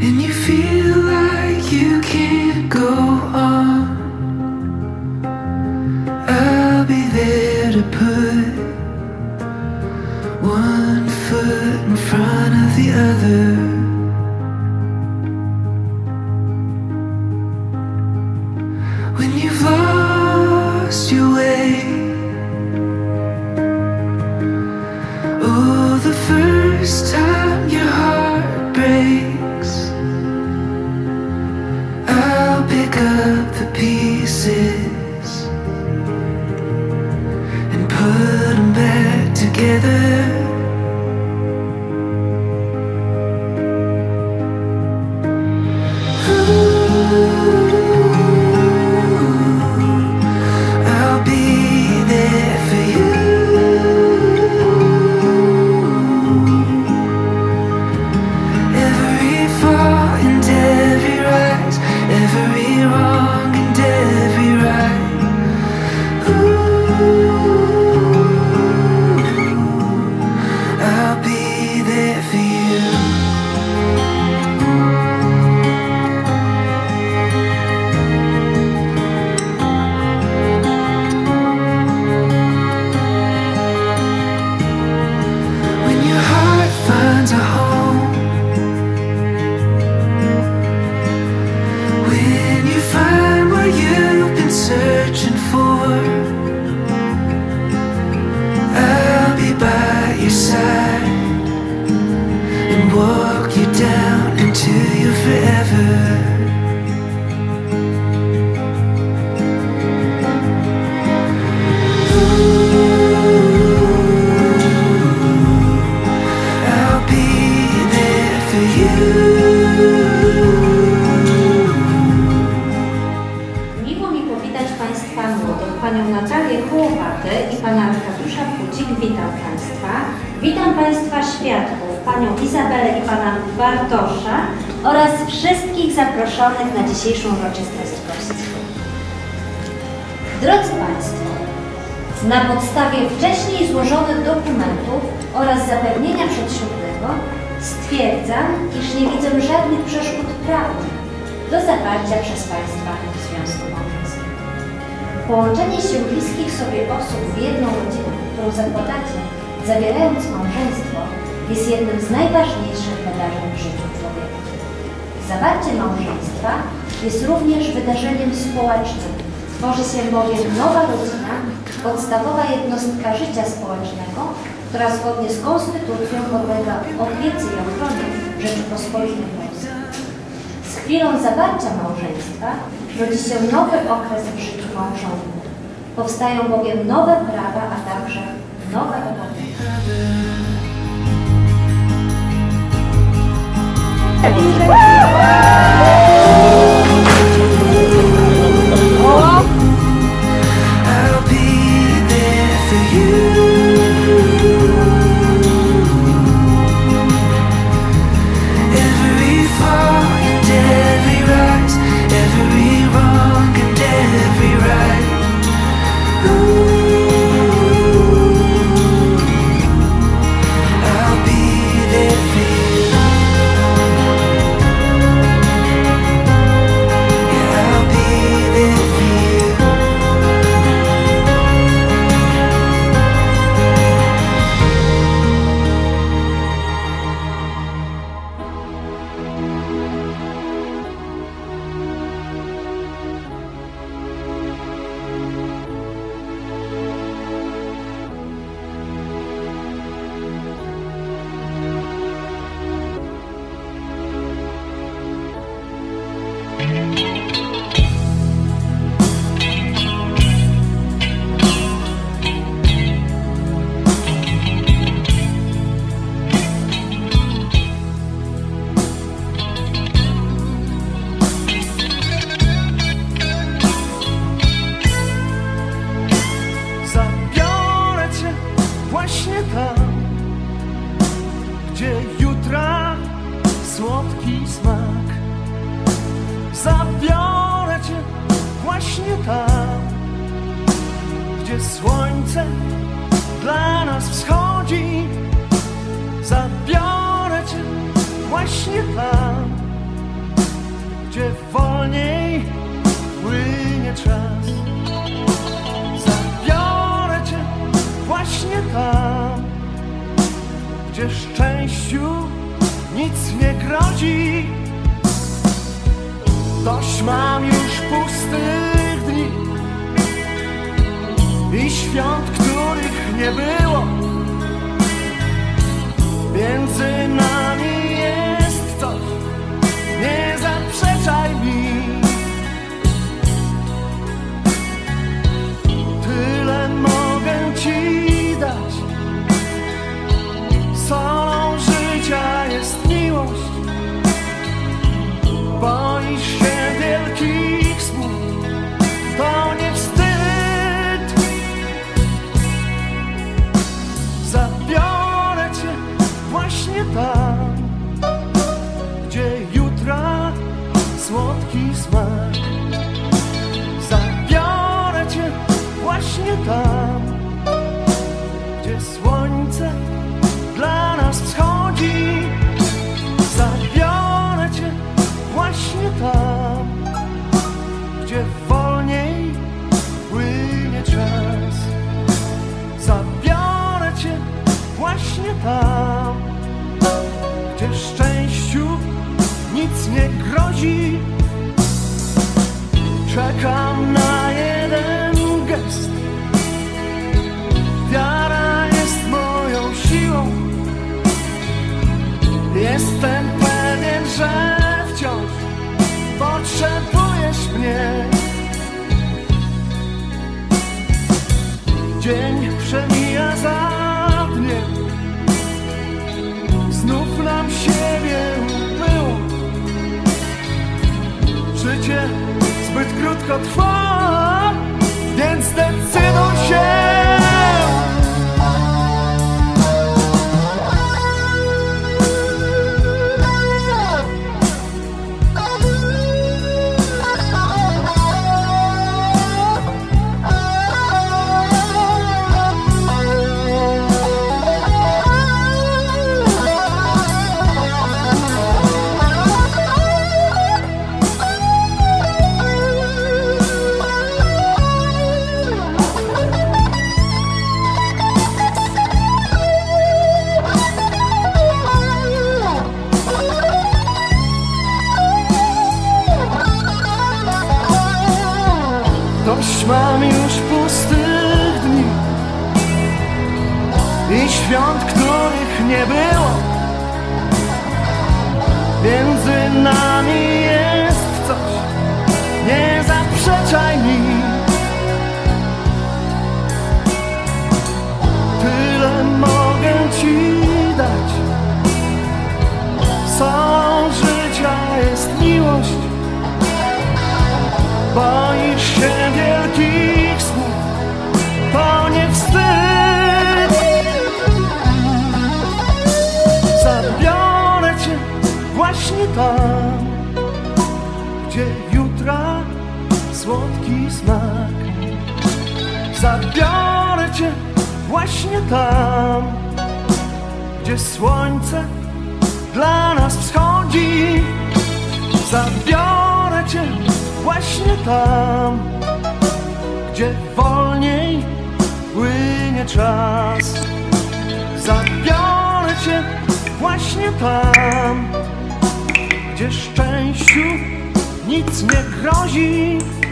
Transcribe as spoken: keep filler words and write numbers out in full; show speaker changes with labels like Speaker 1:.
Speaker 1: and you feel like you can't go on, I'll be there to put one foot in front of the other. When you've lost your way, oh, the first time your heart breaks, I'll pick up the pieces and put them back together. Searching for, I'll be by your side and walk you down into your forever.
Speaker 2: Panią Natalię Hołowatę i Pana Arkadiusza Płócik. Witam Państwa. Witam Państwa świadków, Panią Izabelę i Pana Bartosza oraz wszystkich zaproszonych na dzisiejszą uroczystość gości. Drodzy Państwo, na podstawie wcześniej złożonych dokumentów oraz zapewnienia przedślubnego stwierdzam, iż nie widzę żadnych przeszkód prawnych do zawarcia przez Państwa związku małżeńskiego. Połączenie się bliskich sobie osób w jedną rodzinę, którą zakładacie, zawierając małżeństwo, jest jednym z najważniejszych wydarzeń w życiu człowieka. Zawarcie małżeństwa jest również wydarzeniem społecznym. Tworzy się bowiem nowa rodzina, podstawowa jednostka życia społecznego, która zgodnie z konstytucją podlega opiece i ochronie Rzeczypospolitej Polskiej. Z chwilą zawarcia małżeństwa rodzi się nowy okres w życiu małżonków. Powstają bowiem nowe prawa, a także nowe obowiązki. I'll be there for you. Every fall and every rise, every wrong and every right. Ooh, I'll be there for you. Yeah, I'll be there for you.
Speaker 3: Właśnie tam, gdzie jutra słodki smak. Zabiorę cię właśnie tam, gdzie słońce dla nas wschodzi. Zabiorę cię właśnie tam, gdzie wolniej płynie czas. Zabiorę cię właśnie tam, gdzie szczęściu nic nie grozi. Dość mam już pustych dni i świąt, których nie było. Między nami jest coś, nie zaprzeczaj mi. Tyle mogę ci dać, solą życia jest miłość. Boisz się wielkich słów, to nie wstyd. Zabiorę cię właśnie tam, gdzie jutra słodki smak. Zabiorę cię właśnie tam, gdzie słońce dla nas wschodzi. Zabiorę cię właśnie tam, gdzie wolniej płynie czas. Zabiorę cię właśnie tam, gdzie szczęściu nic nie grozi. Czekam na jeden gest, wiara jest moją siłą. Jestem pewien, że wciąż potrzebujesz mnie. Dzień przemija za dniem, znów nam siebie umyło. Życie zbyt krótko trwa, więc zdecyduj się. Dość mam już pustych dni i świąt, których nie było. Między nami jest coś, nie zaprzeczaj mi. Tyle mogę ci dać, solą życia jest miłość. Boisz się wielkich słów, to nie wstyd. Zabiorę cię właśnie tam, gdzie jutra słodki smak. Zabiorę cię właśnie tam, gdzie słońce dla nas wschodzi. Zabiorę cię właśnie tam, gdzie wolniej płynie czas. Zabiorę cię właśnie tam, gdzie szczęściu nic nie grozi.